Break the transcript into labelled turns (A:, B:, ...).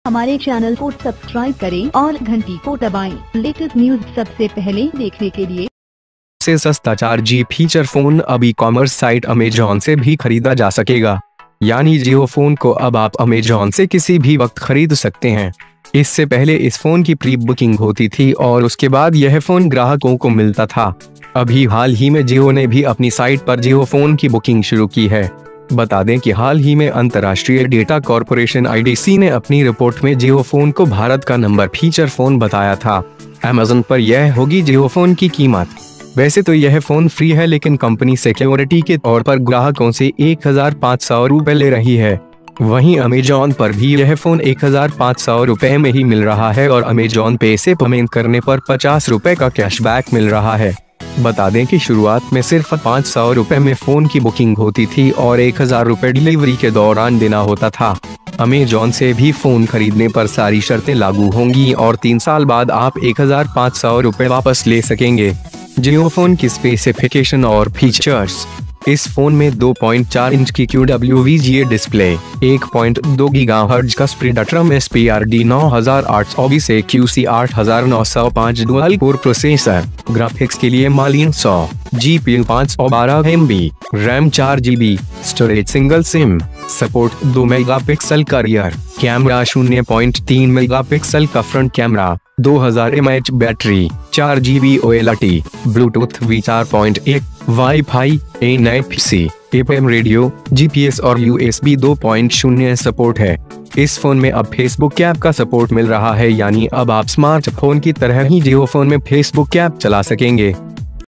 A: हमारे चैनल को सब्सक्राइब करें और घंटी को दबाएं। लेटेस्ट न्यूज सबसे पहले देखने के लिए।
B: से सस्ता 4G फीचर फोन अब ई-कॉमर्स साइट अमेजॉन से भी खरीदा जा सकेगा। यानी जियो फोन को अब आप अमेजॉन से किसी भी वक्त खरीद सकते हैं। इससे पहले इस फोन की प्री बुकिंग होती थी और उसके बाद यह फोन ग्राहकों को मिलता था। अभी हाल ही में जियो ने भी अपनी साइट पर जियो फोन की बुकिंग शुरू की है। बता दें कि हाल ही में अंतर्राष्ट्रीय डेटा कॉर्पोरेशन IDC ने अपनी रिपोर्ट में जियो फोन को भारत का नंबर फीचर फोन बताया था। अमेजन पर यह होगी जियो फोन की कीमत। वैसे तो यह फोन फ्री है, लेकिन कंपनी सिक्योरिटी के तौर पर ग्राहकों से 1500 रुपए ले रही है। वहीं अमेजॉन पर भी यह फोन 1500 रुपए में ही मिल रहा है और अमेजॉन पे से पेमेंट करने पर 50 रुपए का कैशबैक मिल रहा है। बता दें कि शुरुआत में सिर्फ 500 रुपए में फोन की बुकिंग होती थी और 1000 रुपए डिलीवरी के दौरान देना होता था। अमेजॉन से भी फोन खरीदने पर सारी शर्तें लागू होंगी और 3 साल बाद आप 1500 रुपए वापस ले सकेंगे। जियो फोन की स्पेसिफिकेशन और फीचर्स। इस फोन में 2.4 इंच की QWERTZ डिस्प्ले, 1.2 GHz का स्प्रेडट्रम SPRD 9824 से QC 8905 dual core processor, graphics के लिए मालिन 100, GPU 512 MB, RAM 4 GB, storage single SIM, support 2 megapixel का रियर कैमरा, 0.3 मेगापिक्सल का front camera, 2000 mAh battery, 4 GB OLT, Bluetooth V4.1, WiFi, NFC, FM radio, GPS और USB 2.0 support है। इस phone में अब फेसबुक ऐप का सपोर्ट मिल रहा है, यानी अब आप स्मार्टफोन की तरह ही जियो फोन में फेसबुक ऐप चला सकेंगे।